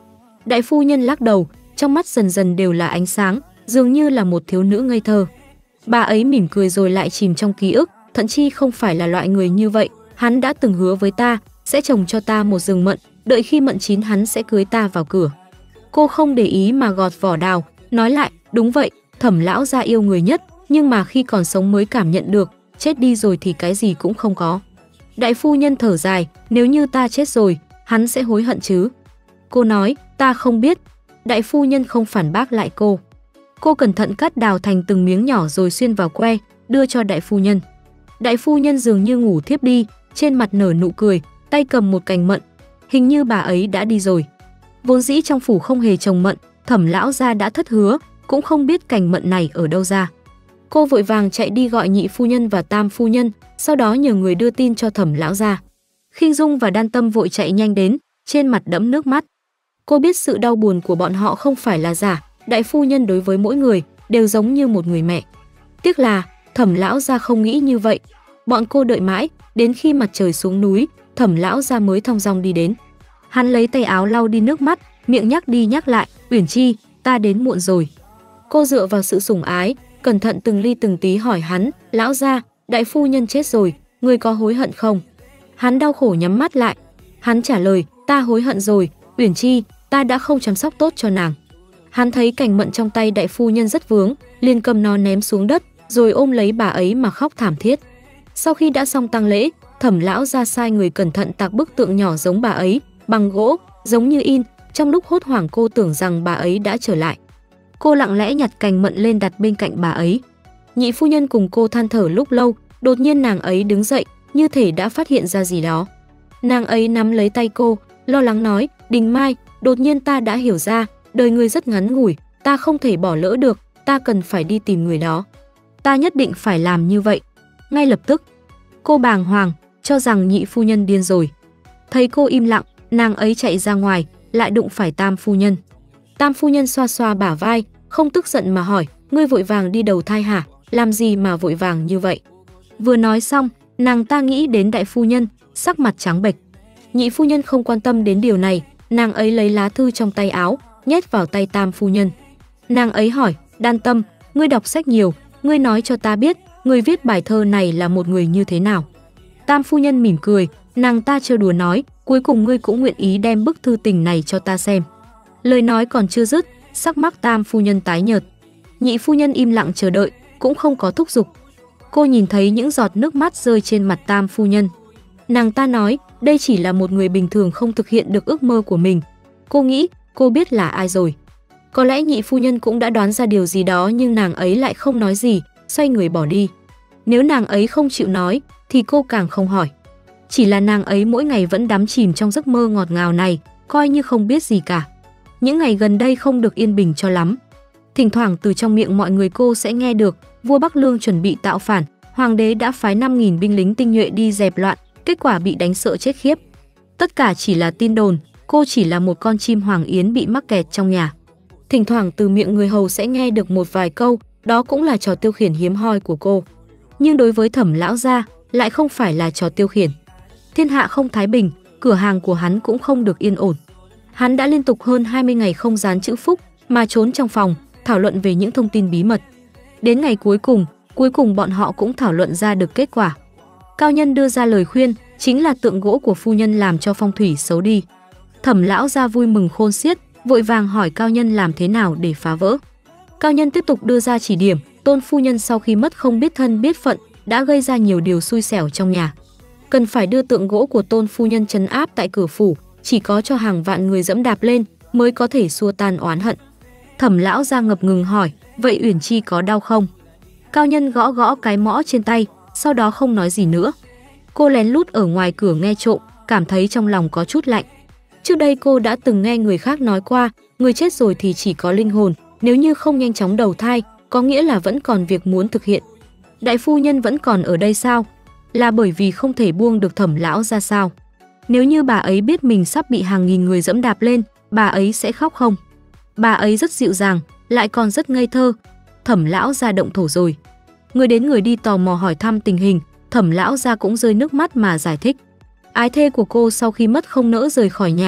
Đại phu nhân lắc đầu, trong mắt dần dần đều là ánh sáng, dường như là một thiếu nữ ngây thơ. Bà ấy mỉm cười rồi lại chìm trong ký ức, Thận Chi không phải là loại người như vậy, hắn đã từng hứa với ta, sẽ trồng cho ta một rừng mận, đợi khi mận chín hắn sẽ cưới ta vào cửa. Cô không để ý mà gọt vỏ đào, nói lại, đúng vậy, Thẩm lão gia yêu người nhất, nhưng mà khi còn sống mới cảm nhận được, chết đi rồi thì cái gì cũng không có. Đại phu nhân thở dài, nếu như ta chết rồi, hắn sẽ hối hận chứ? Cô nói, ta không biết. Đại phu nhân không phản bác lại cô. Cô cẩn thận cắt đào thành từng miếng nhỏ rồi xuyên vào que, đưa cho đại phu nhân. Đại phu nhân dường như ngủ thiếp đi, trên mặt nở nụ cười, tay cầm một cành mận. Hình như bà ấy đã đi rồi. Vốn dĩ trong phủ không hề trồng mận, Thẩm lão gia đã thất hứa, cũng không biết cành mận này ở đâu ra. Cô vội vàng chạy đi gọi nhị phu nhân và tam phu nhân, sau đó nhờ người đưa tin cho Thẩm lão gia. Khinh Dung và Đan Tâm vội chạy nhanh đến, trên mặt đẫm nước mắt. Cô biết sự đau buồn của bọn họ không phải là giả, đại phu nhân đối với mỗi người đều giống như một người mẹ. Tiếc là Thẩm lão gia không nghĩ như vậy. Bọn cô đợi mãi, đến khi mặt trời xuống núi, Thẩm lão gia mới thong dong đi đến. Hắn lấy tay áo lau đi nước mắt, miệng nhắc đi nhắc lại, "Uyển Chi, ta đến muộn rồi." Cô dựa vào sự sủng ái, cẩn thận từng ly từng tí hỏi hắn, "Lão gia, đại phu nhân chết rồi, ngươi có hối hận không?" Hắn đau khổ nhắm mắt lại. Hắn trả lời, "Ta hối hận rồi, Uyển Chi, ta đã không chăm sóc tốt cho nàng." Hắn thấy cành mận trong tay đại phu nhân rất vướng, liền cầm nó ném xuống đất, rồi ôm lấy bà ấy mà khóc thảm thiết. Sau khi đã xong tang lễ, Thẩm lão ra sai người cẩn thận tạc bức tượng nhỏ giống bà ấy, bằng gỗ, giống như in. Trong lúc hốt hoảng cô tưởng rằng bà ấy đã trở lại. Cô lặng lẽ nhặt cành mận lên đặt bên cạnh bà ấy. Nhị phu nhân cùng cô than thở lúc lâu, đột nhiên nàng ấy đứng dậy, như thể đã phát hiện ra gì đó. Nàng ấy nắm lấy tay cô, lo lắng nói, "Đình Mai, đột nhiên ta đã hiểu ra, đời người rất ngắn ngủi, ta không thể bỏ lỡ được, ta cần phải đi tìm người đó. Ta nhất định phải làm như vậy." Ngay lập tức, cô bàng hoàng, cho rằng nhị phu nhân điên rồi. Thấy cô im lặng, nàng ấy chạy ra ngoài, lại đụng phải tam phu nhân. Tam phu nhân xoa xoa bả vai, không tức giận mà hỏi, "Ngươi vội vàng đi đầu thai hả? Làm gì mà vội vàng như vậy?" Vừa nói xong, nàng ta nghĩ đến đại phu nhân, sắc mặt trắng bệch. Nhị phu nhân không quan tâm đến điều này, nàng ấy lấy lá thư trong tay áo, nhét vào tay tam phu nhân. Nàng ấy hỏi, "Đan Tâm, ngươi đọc sách nhiều, ngươi nói cho ta biết, người viết bài thơ này là một người như thế nào?" Tam phu nhân mỉm cười, nàng ta trêu đùa nói, "Cuối cùng ngươi cũng nguyện ý đem bức thư tình này cho ta xem." Lời nói còn chưa dứt, sắc mặt tam phu nhân tái nhợt. Nhị phu nhân im lặng chờ đợi, cũng không có thúc giục. Cô nhìn thấy những giọt nước mắt rơi trên mặt tam phu nhân. Nàng ta nói, đây chỉ là một người bình thường không thực hiện được ước mơ của mình. Cô nghĩ, cô biết là ai rồi. Có lẽ nhị phu nhân cũng đã đoán ra điều gì đó, nhưng nàng ấy lại không nói gì, xoay người bỏ đi. Nếu nàng ấy không chịu nói, thì cô càng không hỏi. Chỉ là nàng ấy mỗi ngày vẫn đắm chìm trong giấc mơ ngọt ngào này, coi như không biết gì cả. Những ngày gần đây không được yên bình cho lắm. Thỉnh thoảng từ trong miệng mọi người cô sẽ nghe được vua Bắc Lương chuẩn bị tạo phản, hoàng đế đã phái 5.000 binh lính tinh nhuệ đi dẹp loạn, kết quả bị đánh sợ chết khiếp. Tất cả chỉ là tin đồn, cô chỉ là một con chim hoàng yến bị mắc kẹt trong nhà. Thỉnh thoảng từ miệng người hầu sẽ nghe được một vài câu, đó cũng là trò tiêu khiển hiếm hoi của cô. Nhưng đối với Thẩm lão gia, lại không phải là trò tiêu khiển. Thiên hạ không thái bình, cửa hàng của hắn cũng không được yên ổn. Hắn đã liên tục hơn 20 ngày không dán chữ phúc, mà trốn trong phòng, thảo luận về những thông tin bí mật. Đến ngày cuối cùng bọn họ cũng thảo luận ra được kết quả. Cao nhân đưa ra lời khuyên, chính là tượng gỗ của phu nhân làm cho phong thủy xấu đi. Thẩm lão gia vui mừng khôn xiết, vội vàng hỏi cao nhân làm thế nào để phá vỡ. Cao nhân tiếp tục đưa ra chỉ điểm, Tôn phu nhân sau khi mất không biết thân biết phận, đã gây ra nhiều điều xui xẻo trong nhà. Cần phải đưa tượng gỗ của Tôn phu nhân trấn áp tại cửa phủ, chỉ có cho hàng vạn người dẫm đạp lên mới có thể xua tan oán hận. Thẩm lão gia ngập ngừng hỏi, vậy Uyển Chi có đau không? Cao nhân gõ gõ cái mõ trên tay, sau đó không nói gì nữa. Cô lén lút ở ngoài cửa nghe trộm, cảm thấy trong lòng có chút lạnh. Trước đây cô đã từng nghe người khác nói qua, người chết rồi thì chỉ có linh hồn, nếu như không nhanh chóng đầu thai, có nghĩa là vẫn còn việc muốn thực hiện. Đại phu nhân vẫn còn ở đây sao? Là bởi vì không thể buông được Thẩm lão ra sao? Nếu như bà ấy biết mình sắp bị hàng nghìn người dẫm đạp lên, bà ấy sẽ khóc không? Bà ấy rất dịu dàng, lại còn rất ngây thơ. Thẩm lão ra động thổ rồi. Người đến người đi tò mò hỏi thăm tình hình, Thẩm lão ra cũng rơi nước mắt mà giải thích. Ái thê của cô sau khi mất không nỡ rời khỏi nhà,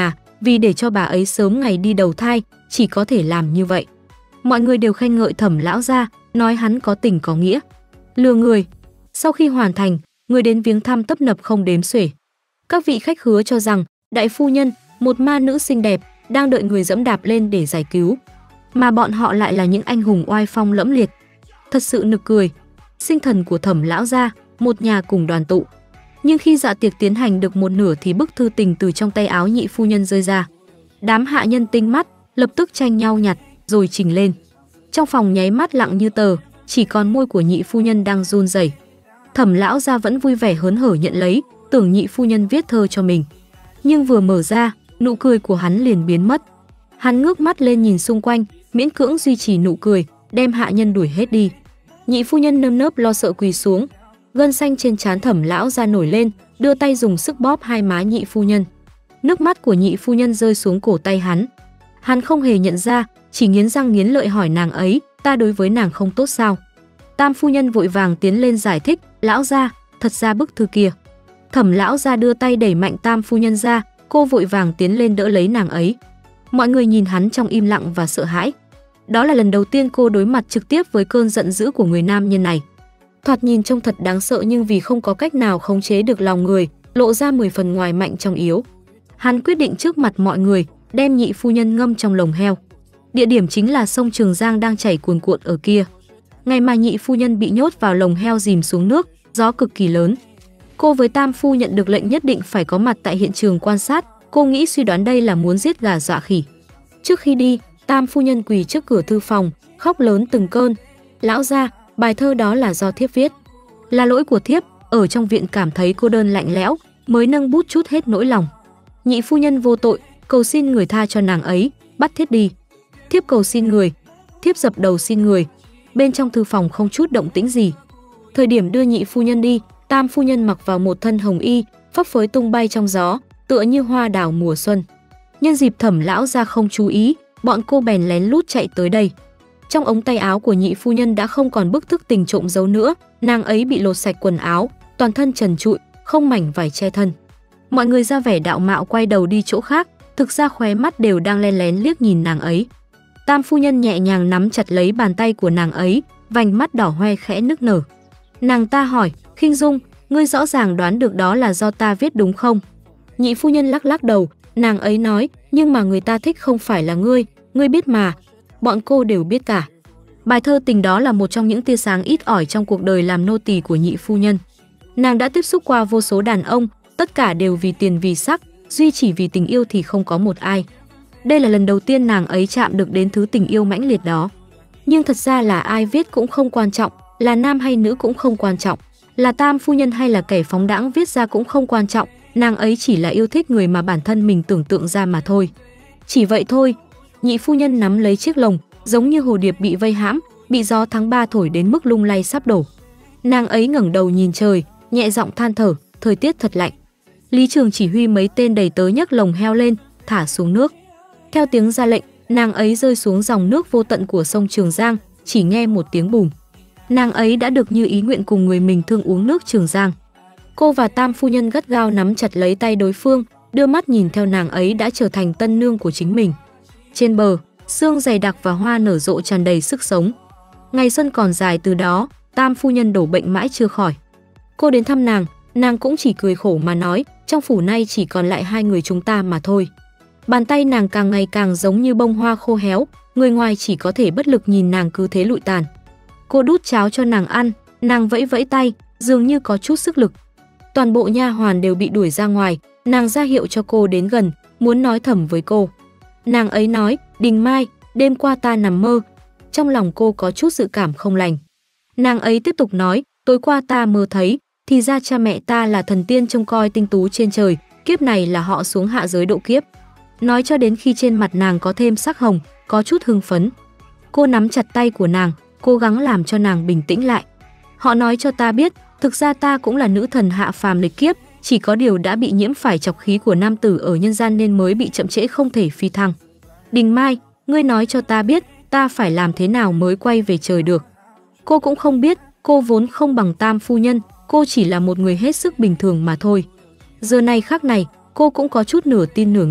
vì để cho bà ấy sớm ngày đi đầu thai, chỉ có thể làm như vậy. Mọi người đều khen ngợi Thẩm lão gia, nói hắn có tình có nghĩa. Lừa người. Sau khi hoàn thành, người đến viếng thăm tấp nập không đếm xuể. Các vị khách hứa cho rằng đại phu nhân, một ma nữ xinh đẹp, đang đợi người dẫm đạp lên để giải cứu, mà bọn họ lại là những anh hùng oai phong lẫm liệt. Thật sự nực cười. Sinh thần của Thẩm lão gia, một nhà cùng đoàn tụ. Nhưng khi dạ tiệc tiến hành được một nửa thì bức thư tình từ trong tay áo nhị phu nhân rơi ra. Đám hạ nhân tinh mắt lập tức tranh nhau nhặt rồi trình lên. Trong phòng nháy mắt lặng như tờ, chỉ còn môi của nhị phu nhân đang run rẩy. Thẩm lão gia vẫn vui vẻ hớn hở nhận lấy, tưởng nhị phu nhân viết thơ cho mình. Nhưng vừa mở ra, nụ cười của hắn liền biến mất. Hắn ngước mắt lên nhìn xung quanh, miễn cưỡng duy trì nụ cười, đem hạ nhân đuổi hết đi. Nhị phu nhân nơm nớp lo sợ quỳ xuống, gân xanh trên trán Thẩm lão gia nổi lên, đưa tay dùng sức bóp hai má nhị phu nhân. Nước mắt của nhị phu nhân rơi xuống cổ tay hắn. Hắn không hề nhận ra, chỉ nghiến răng nghiến lợi hỏi nàng ấy, ta đối với nàng không tốt sao? Tam phu nhân vội vàng tiến lên giải thích, lão gia, thật ra bức thư kia. Thẩm lão gia đưa tay đẩy mạnh tam phu nhân ra, cô vội vàng tiến lên đỡ lấy nàng ấy. Mọi người nhìn hắn trong im lặng và sợ hãi. Đó là lần đầu tiên cô đối mặt trực tiếp với cơn giận dữ của người nam nhân này. Thoạt nhìn trông thật đáng sợ nhưng vì không có cách nào khống chế được lòng người, lộ ra 10 phần ngoài mạnh trong yếu. Hắn quyết định trước mặt mọi người đem nhị phu nhân ngâm trong lồng heo. Địa điểm chính là sông Trường Giang đang chảy cuồn cuộn ở kia. Ngày mà nhị phu nhân bị nhốt vào lồng heo dìm xuống nước, gió cực kỳ lớn. Cô với tam phu nhận được lệnh nhất định phải có mặt tại hiện trường quan sát. Cô nghĩ suy đoán đây là muốn giết gà dọa khỉ. Trước khi đi, tam phu nhân quỳ trước cửa thư phòng, khóc lớn từng cơn. Lão gia, bài thơ đó là do thiếp viết. Là lỗi của thiếp, ở trong viện cảm thấy cô đơn lạnh lẽo, mới nâng bút trút hết nỗi lòng. Nhị phu nhân vô tội, cầu xin người tha cho nàng ấy, bắt thiếp đi. Thiếp cầu xin người. Thiếp dập đầu xin người. Bên trong thư phòng không chút động tĩnh gì. Thời điểm đưa nhị phu nhân đi, tam phu nhân mặc vào một thân hồng y, phấp phới tung bay trong gió, tựa như hoa đào mùa xuân. Nhân dịp Thẩm lão gia không chú ý, bọn cô bèn lén lút chạy tới đây. Trong ống tay áo của nhị phu nhân đã không còn bức thức tình trộm giấu nữa, nàng ấy bị lột sạch quần áo, toàn thân trần trụi, không mảnh vải che thân. Mọi người ra vẻ đạo mạo quay đầu đi chỗ khác, thực ra khóe mắt đều đang len lén liếc nhìn nàng ấy. Tam phu nhân nhẹ nhàng nắm chặt lấy bàn tay của nàng ấy, vành mắt đỏ hoe khẽ nức nở. Nàng ta hỏi, Khinh Dung, ngươi rõ ràng đoán được đó là do ta viết đúng không? Nhị phu nhân lắc lắc đầu, nàng ấy nói, nhưng mà người ta thích không phải là ngươi biết mà. Bọn cô đều biết cả. Bài thơ tình đó là một trong những tia sáng ít ỏi trong cuộc đời làm nô tỳ của nhị phu nhân. Nàng đã tiếp xúc qua vô số đàn ông, tất cả đều vì tiền vì sắc, duy chỉ vì tình yêu thì không có một ai. Đây là lần đầu tiên nàng ấy chạm được đến thứ tình yêu mãnh liệt đó. Nhưng thật ra là ai viết cũng không quan trọng, là nam hay nữ cũng không quan trọng, là tam phu nhân hay là kẻ phóng đãng viết ra cũng không quan trọng, nàng ấy chỉ là yêu thích người mà bản thân mình tưởng tượng ra mà thôi. Chỉ vậy thôi. Nhị phu nhân nắm lấy chiếc lồng, giống như hồ điệp bị vây hãm, bị gió tháng 3 thổi đến mức lung lay sắp đổ. Nàng ấy ngẩng đầu nhìn trời, nhẹ giọng than thở, thời tiết thật lạnh. Lý Trường chỉ huy mấy tên đầy tớ nhấc lồng heo lên, thả xuống nước. Theo tiếng ra lệnh, nàng ấy rơi xuống dòng nước vô tận của sông Trường Giang, chỉ nghe một tiếng bùm. Nàng ấy đã được như ý nguyện cùng người mình thương uống nước Trường Giang. Cô và tam phu nhân gắt gao nắm chặt lấy tay đối phương, đưa mắt nhìn theo nàng ấy đã trở thành tân nương của chính mình. Trên bờ, sương dày đặc và hoa nở rộ tràn đầy sức sống. Ngày xuân còn dài từ đó, tam phu nhân đổ bệnh mãi chưa khỏi. Cô đến thăm nàng cũng chỉ cười khổ mà nói, trong phủ nay chỉ còn lại hai người chúng ta mà thôi. Bàn tay nàng càng ngày càng giống như bông hoa khô héo, người ngoài chỉ có thể bất lực nhìn nàng cứ thế lụi tàn. Cô đút cháo cho nàng ăn, nàng vẫy vẫy tay, dường như có chút sức lực. Toàn bộ nha hoàn đều bị đuổi ra ngoài, nàng ra hiệu cho cô đến gần, muốn nói thầm với cô. Nàng ấy nói, Đình Mai, đêm qua ta nằm mơ. Trong lòng cô có chút dự cảm không lành. Nàng ấy tiếp tục nói, tối qua ta mơ thấy, thì ra cha mẹ ta là thần tiên trông coi tinh tú trên trời, kiếp này là họ xuống hạ giới độ kiếp. Nói cho đến khi trên mặt nàng có thêm sắc hồng, có chút hưng phấn. Cô nắm chặt tay của nàng, cố gắng làm cho nàng bình tĩnh lại. Họ nói cho ta biết, thực ra ta cũng là nữ thần hạ phàm lịch kiếp, chỉ có điều đã bị nhiễm phải trọc khí của nam tử ở nhân gian nên mới bị chậm trễ không thể phi thăng. Đình Mai, ngươi nói cho ta biết, ta phải làm thế nào mới quay về trời được. Cô cũng không biết, cô vốn không bằng tam phu nhân, cô chỉ là một người hết sức bình thường mà thôi. Giờ này khắc này, cô cũng có chút nửa tin nửa ngờ,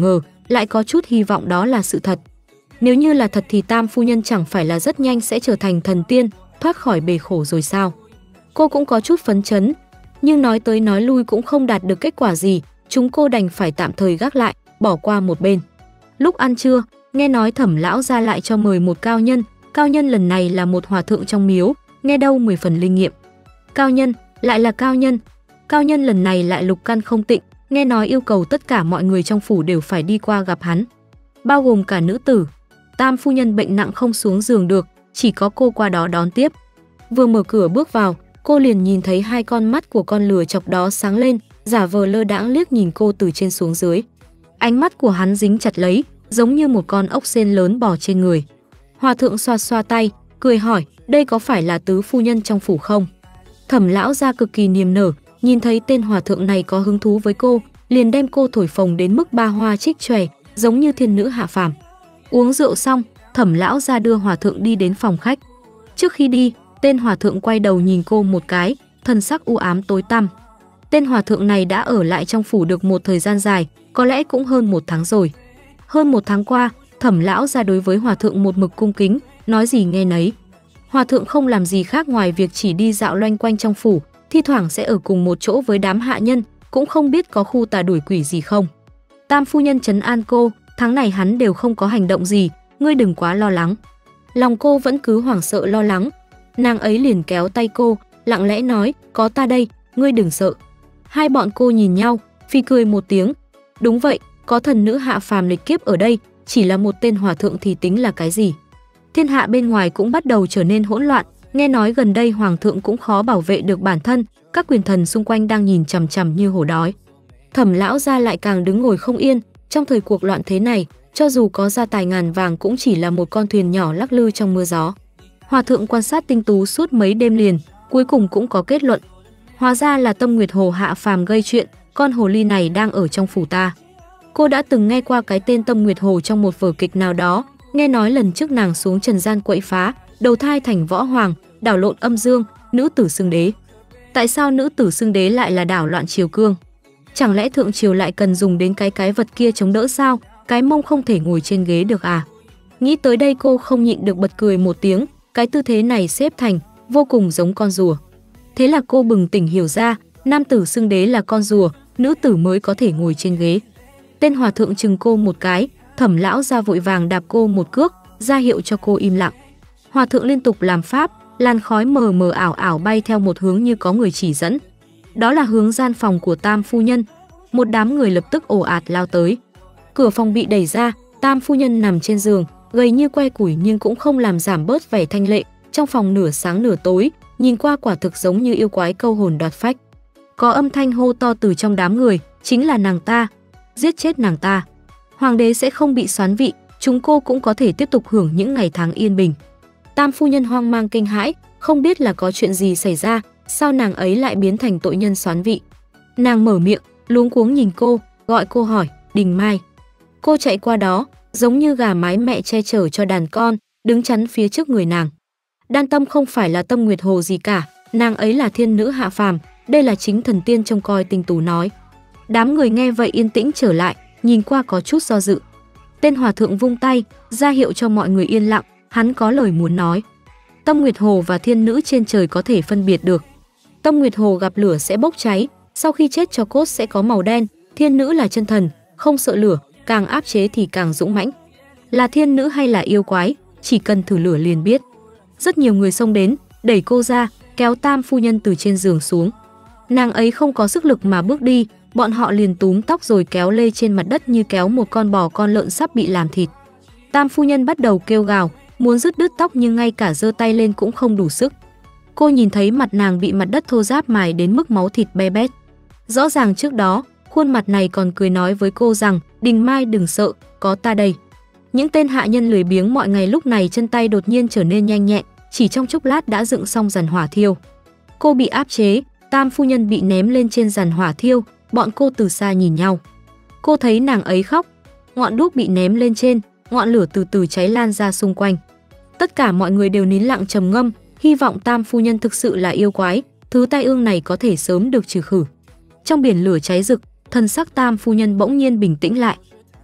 lại có chút hy vọng đó là sự thật. Nếu như là thật thì Tam phu nhân chẳng phải là rất nhanh sẽ trở thành thần tiên, thoát khỏi bể khổ rồi sao? Cô cũng có chút phấn chấn, nhưng nói tới nói lui cũng không đạt được kết quả gì, chúng cô đành phải tạm thời gác lại, bỏ qua một bên. Lúc ăn trưa, nghe nói Thẩm lão gia lại cho mời một cao nhân lần này là một hòa thượng trong miếu, nghe đâu 10 phần linh nghiệm. Cao nhân, lại là cao nhân lần này lại lục căn không tịnh, nghe nói yêu cầu tất cả mọi người trong phủ đều phải đi qua gặp hắn, bao gồm cả nữ tử. Tam phu nhân bệnh nặng không xuống giường được, chỉ có cô qua đó đón tiếp. Vừa mở cửa bước vào, cô liền nhìn thấy hai con mắt của con lừa chọc đó sáng lên, giả vờ lơ đãng liếc nhìn cô từ trên xuống dưới. Ánh mắt của hắn dính chặt lấy, giống như một con ốc sên lớn bò trên người. Hòa thượng xoa xoa tay, cười hỏi, đây có phải là tứ phu nhân trong phủ không? Thẩm lão gia cực kỳ niềm nở, nhìn thấy tên hòa thượng này có hứng thú với cô, liền đem cô thổi phồng đến mức ba hoa trích chòe, giống như thiên nữ hạ phàm. Uống rượu xong, Thẩm lão gia đưa hòa thượng đi đến phòng khách. Trước khi đi, tên hòa thượng quay đầu nhìn cô một cái, thần sắc u ám tối tăm. Tên hòa thượng này đã ở lại trong phủ được một thời gian dài, có lẽ cũng hơn 1 tháng rồi. Hơn 1 tháng qua, Thẩm lão gia đối với hòa thượng một mực cung kính, nói gì nghe nấy. Hòa thượng không làm gì khác ngoài việc chỉ đi dạo loanh quanh trong phủ, thi thoảng sẽ ở cùng một chỗ với đám hạ nhân, cũng không biết có khu tà đuổi quỷ gì không. Tam phu nhân trấn an cô, tháng này hắn đều không có hành động gì, ngươi đừng quá lo lắng. Lòng cô vẫn cứ hoảng sợ lo lắng, nàng ấy liền kéo tay cô, lặng lẽ nói, có ta đây, ngươi đừng sợ. Hai bọn cô nhìn nhau, phi cười một tiếng. Đúng vậy, có thần nữ hạ phàm lịch kiếp ở đây, chỉ là một tên hòa thượng thì tính là cái gì. Thiên hạ bên ngoài cũng bắt đầu trở nên hỗn loạn, nghe nói gần đây hoàng thượng cũng khó bảo vệ được bản thân, các quyền thần xung quanh đang nhìn chằm chằm như hổ đói. Thẩm lão gia lại càng đứng ngồi không yên, trong thời cuộc loạn thế này, cho dù có gia tài ngàn vàng cũng chỉ là một con thuyền nhỏ lắc lư trong mưa gió. Hòa thượng quan sát tinh tú suốt mấy đêm liền, cuối cùng cũng có kết luận. Hóa ra là Tâm Nguyệt Hồ hạ phàm gây chuyện, con hồ ly này đang ở trong phủ ta. Cô đã từng nghe qua cái tên Tâm Nguyệt Hồ trong một vở kịch nào đó, nghe nói lần trước nàng xuống trần gian quậy phá, đầu thai thành võ hoàng, đảo lộn âm dương, nữ tử xưng đế. Tại sao nữ tử xưng đế lại là đảo loạn triều cương? Chẳng lẽ thượng triều lại cần dùng đến cái vật kia chống đỡ sao? Cái mông không thể ngồi trên ghế được à? Nghĩ tới đây cô không nhịn được bật cười một tiếng, cái tư thế này xếp thành vô cùng giống con rùa. Thế là cô bừng tỉnh hiểu ra, nam tử xưng đế là con rùa, nữ tử mới có thể ngồi trên ghế. Tên hòa thượng chừng cô một cái, Thẩm lão ra vội vàng đạp cô một cước, ra hiệu cho cô im lặng. Hòa thượng liên tục làm pháp, làn khói mờ mờ ảo ảo bay theo một hướng như có người chỉ dẫn. Đó là hướng gian phòng của Tam phu nhân. Một đám người lập tức ồ ạt lao tới. Cửa phòng bị đẩy ra, Tam phu nhân nằm trên giường, gầy như que củi nhưng cũng không làm giảm bớt vẻ thanh lệ. Trong phòng nửa sáng nửa tối, nhìn qua quả thực giống như yêu quái câu hồn đoạt phách. Có âm thanh hô to từ trong đám người, chính là nàng ta, giết chết nàng ta. Hoàng đế sẽ không bị soán vị, chúng cô cũng có thể tiếp tục hưởng những ngày tháng yên bình. Tam phu nhân hoang mang kinh hãi, không biết là có chuyện gì xảy ra, sao nàng ấy lại biến thành tội nhân soán vị. Nàng mở miệng, luống cuống nhìn cô, gọi cô hỏi, Đình Mai. Cô chạy qua đó, giống như gà mái mẹ che chở cho đàn con, đứng chắn phía trước người nàng. Đan Tâm không phải là Tâm Nguyệt Hồ gì cả, nàng ấy là thiên nữ hạ phàm, đây là chính thần tiên trông coi tinh tú nói. Đám người nghe vậy yên tĩnh trở lại, nhìn qua có chút do dự. Tên hòa thượng vung tay, ra hiệu cho mọi người yên lặng, hắn có lời muốn nói. Tâm Nguyệt Hồ và thiên nữ trên trời có thể phân biệt được. Tâm Nguyệt Hồ gặp lửa sẽ bốc cháy, sau khi chết cho cốt sẽ có màu đen, thiên nữ là chân thần, không sợ lửa, càng áp chế thì càng dũng mãnh. Là thiên nữ hay là yêu quái, chỉ cần thử lửa liền biết. Rất nhiều người xông đến, đẩy cô ra, kéo Tam phu nhân từ trên giường xuống. Nàng ấy không có sức lực mà bước đi, bọn họ liền túm tóc rồi kéo lê trên mặt đất như kéo một con bò con lợn sắp bị làm thịt. Tam phu nhân bắt đầu kêu gào, muốn dứt đứt tóc nhưng ngay cả giơ tay lên cũng không đủ sức. Cô nhìn thấy mặt nàng bị mặt đất thô ráp mài đến mức máu thịt be bét. Rõ ràng trước đó, khuôn mặt này còn cười nói với cô rằng, Đình Mai đừng sợ, có ta đây. Những tên hạ nhân lười biếng mọi ngày lúc này chân tay đột nhiên trở nên nhanh nhẹn, chỉ trong chốc lát đã dựng xong giàn hỏa thiêu. Cô bị áp chế, Tam phu nhân bị ném lên trên giàn hỏa thiêu, bọn cô từ xa nhìn nhau. Cô thấy nàng ấy khóc, ngọn đuốc bị ném lên trên, ngọn lửa từ từ cháy lan ra xung quanh. Tất cả mọi người đều nín lặng trầm ngâm, hy vọng Tam phu nhân thực sự là yêu quái, thứ tai ương này có thể sớm được trừ khử. Trong biển lửa cháy rực, thần sắc Tam phu nhân bỗng nhiên bình tĩnh lại.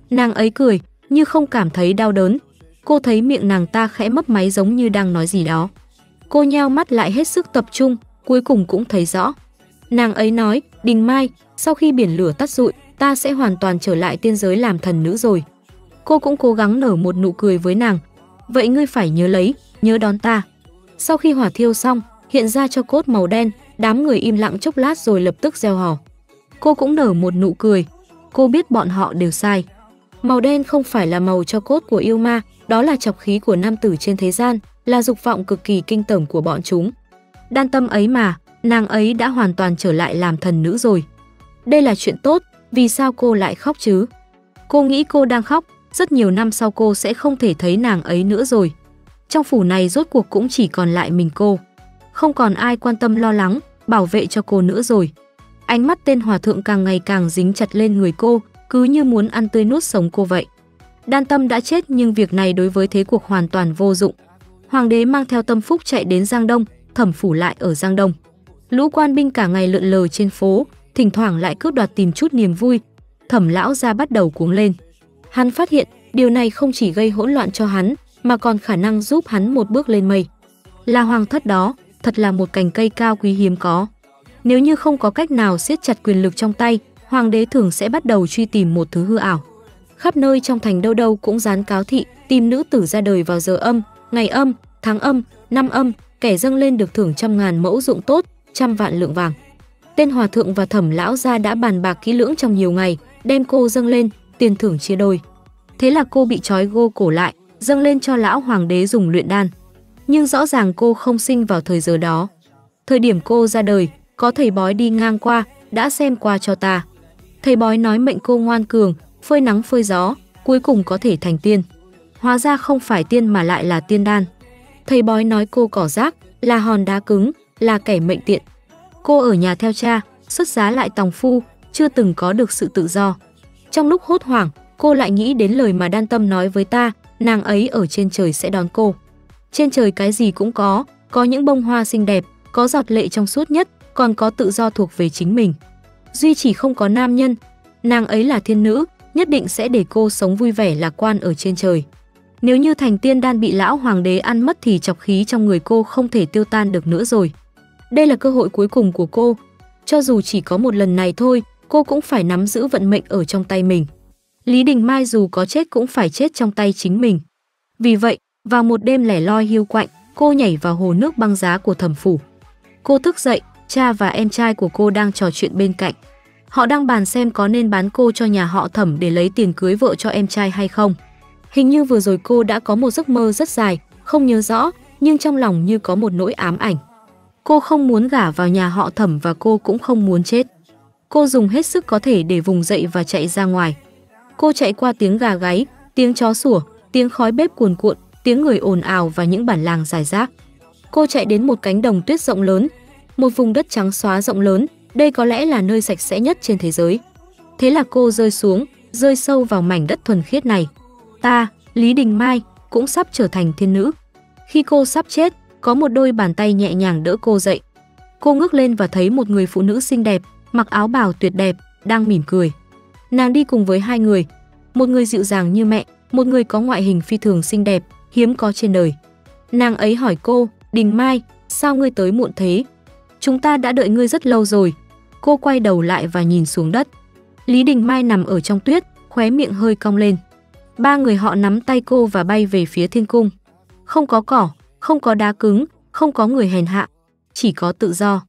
Nàng ấy cười, như không cảm thấy đau đớn. Cô thấy miệng nàng ta khẽ mấp máy giống như đang nói gì đó. Cô nheo mắt lại hết sức tập trung, cuối cùng cũng thấy rõ. Nàng ấy nói, Đình Mai, sau khi biển lửa tắt rụi, ta sẽ hoàn toàn trở lại tiên giới làm thần nữ rồi. Cô cũng cố gắng nở một nụ cười với nàng. Vậy ngươi phải nhớ lấy, nhớ đón ta. Sau khi hỏa thiêu xong, hiện ra cho cốt màu đen, đám người im lặng chốc lát rồi lập tức reo hò. Cô cũng nở một nụ cười. Cô biết bọn họ đều sai. Màu đen không phải là màu cho cốt của yêu ma, đó là trọc khí của nam tử trên thế gian, là dục vọng cực kỳ kinh tởm của bọn chúng. Đan Tâm ấy mà, nàng ấy đã hoàn toàn trở lại làm thần nữ rồi. Đây là chuyện tốt, vì sao cô lại khóc chứ? Cô nghĩ cô đang khóc, rất nhiều năm sau cô sẽ không thể thấy nàng ấy nữa rồi. Trong phủ này rốt cuộc cũng chỉ còn lại mình cô. Không còn ai quan tâm lo lắng, bảo vệ cho cô nữa rồi. Ánh mắt tên hòa thượng càng ngày càng dính chặt lên người cô, cứ như muốn ăn tươi nuốt sống cô vậy. Đan Tâm đã chết nhưng việc này đối với thế cuộc hoàn toàn vô dụng. Hoàng đế mang theo Tâm Phúc chạy đến Giang Đông, Thẩm phủ lại ở Giang Đông. Lũ quan binh cả ngày lượn lờ trên phố, thỉnh thoảng lại cướp đoạt tìm chút niềm vui. Thẩm lão gia bắt đầu cuống lên. Hắn phát hiện điều này không chỉ gây hỗn loạn cho hắn, mà còn khả năng giúp hắn một bước lên mây. Là hoàng thất đó, thật là một cành cây cao quý hiếm có. Nếu như không có cách nào siết chặt quyền lực trong tay, hoàng đế thường sẽ bắt đầu truy tìm một thứ hư ảo. Khắp nơi trong thành đâu đâu cũng dán cáo thị, tìm nữ tử ra đời vào giờ âm, ngày âm, tháng âm, năm âm, kẻ dâng lên được thưởng 100.000 mẫu ruộng tốt, 100 vạn lượng vàng. Tên hòa thượng và Thẩm lão gia đã bàn bạc kỹ lưỡng trong nhiều ngày, đem cô dâng lên, tiền thưởng chia đôi. Thế là cô bị trói gô cổ lại, dâng lên cho lão hoàng đế dùng luyện đan. Nhưng rõ ràng cô không sinh vào thời giờ đó. Thời điểm cô ra đời, có thầy bói đi ngang qua, đã xem qua cho ta. Thầy bói nói mệnh cô ngoan cường, phơi nắng phơi gió, cuối cùng có thể thành tiên. Hóa ra không phải tiên mà lại là tiên đan. Thầy bói nói cô cỏ rác, là hòn đá cứng, là kẻ mệnh tiện. Cô ở nhà theo cha, xuất giá lại tòng phu, chưa từng có được sự tự do. Trong lúc hốt hoảng, cô lại nghĩ đến lời mà Đan Tâm nói với ta, nàng ấy ở trên trời sẽ đón cô. Trên trời cái gì cũng có những bông hoa xinh đẹp, có giọt lệ trong suốt nhất, còn có tự do thuộc về chính mình. Duy chỉ không có nam nhân, nàng ấy là thiên nữ, nhất định sẽ để cô sống vui vẻ lạc quan ở trên trời. Nếu như thành tiên đan bị lão hoàng đế ăn mất thì trọc khí trong người cô không thể tiêu tan được nữa rồi. Đây là cơ hội cuối cùng của cô. Cho dù chỉ có một lần này thôi, cô cũng phải nắm giữ vận mệnh ở trong tay mình. Lý Đình Mai dù có chết cũng phải chết trong tay chính mình. Vì vậy, vào một đêm lẻ loi hiu quạnh, cô nhảy vào hồ nước băng giá của Thẩm phủ. Cô thức dậy, cha và em trai của cô đang trò chuyện bên cạnh. Họ đang bàn xem có nên bán cô cho nhà họ Thẩm để lấy tiền cưới vợ cho em trai hay không. Hình như vừa rồi cô đã có một giấc mơ rất dài, không nhớ rõ, nhưng trong lòng như có một nỗi ám ảnh. Cô không muốn gả vào nhà họ Thẩm và cô cũng không muốn chết. Cô dùng hết sức có thể để vùng dậy và chạy ra ngoài. Cô chạy qua tiếng gà gáy, tiếng chó sủa, tiếng khói bếp cuồn cuộn, tiếng người ồn ào và những bản làng rải rác. Cô chạy đến một cánh đồng tuyết rộng lớn, một vùng đất trắng xóa rộng lớn, đây có lẽ là nơi sạch sẽ nhất trên thế giới. Thế là cô rơi xuống, rơi sâu vào mảnh đất thuần khiết này. Ta, Lý Đình Mai, cũng sắp trở thành thiên nữ. Khi cô sắp chết, có một đôi bàn tay nhẹ nhàng đỡ cô dậy. Cô ngước lên và thấy một người phụ nữ xinh đẹp, mặc áo bào tuyệt đẹp, đang mỉm cười. Nàng đi cùng với hai người, một người dịu dàng như mẹ, một người có ngoại hình phi thường xinh đẹp, hiếm có trên đời. Nàng ấy hỏi cô, Đình Mai, sao ngươi tới muộn thế? Chúng ta đã đợi ngươi rất lâu rồi. Cô quay đầu lại và nhìn xuống đất. Lý Đình Mai nằm ở trong tuyết, khóe miệng hơi cong lên. Ba người họ nắm tay cô và bay về phía thiên cung. Không có cỏ, không có đá cứng, không có người hèn hạ, chỉ có tự do.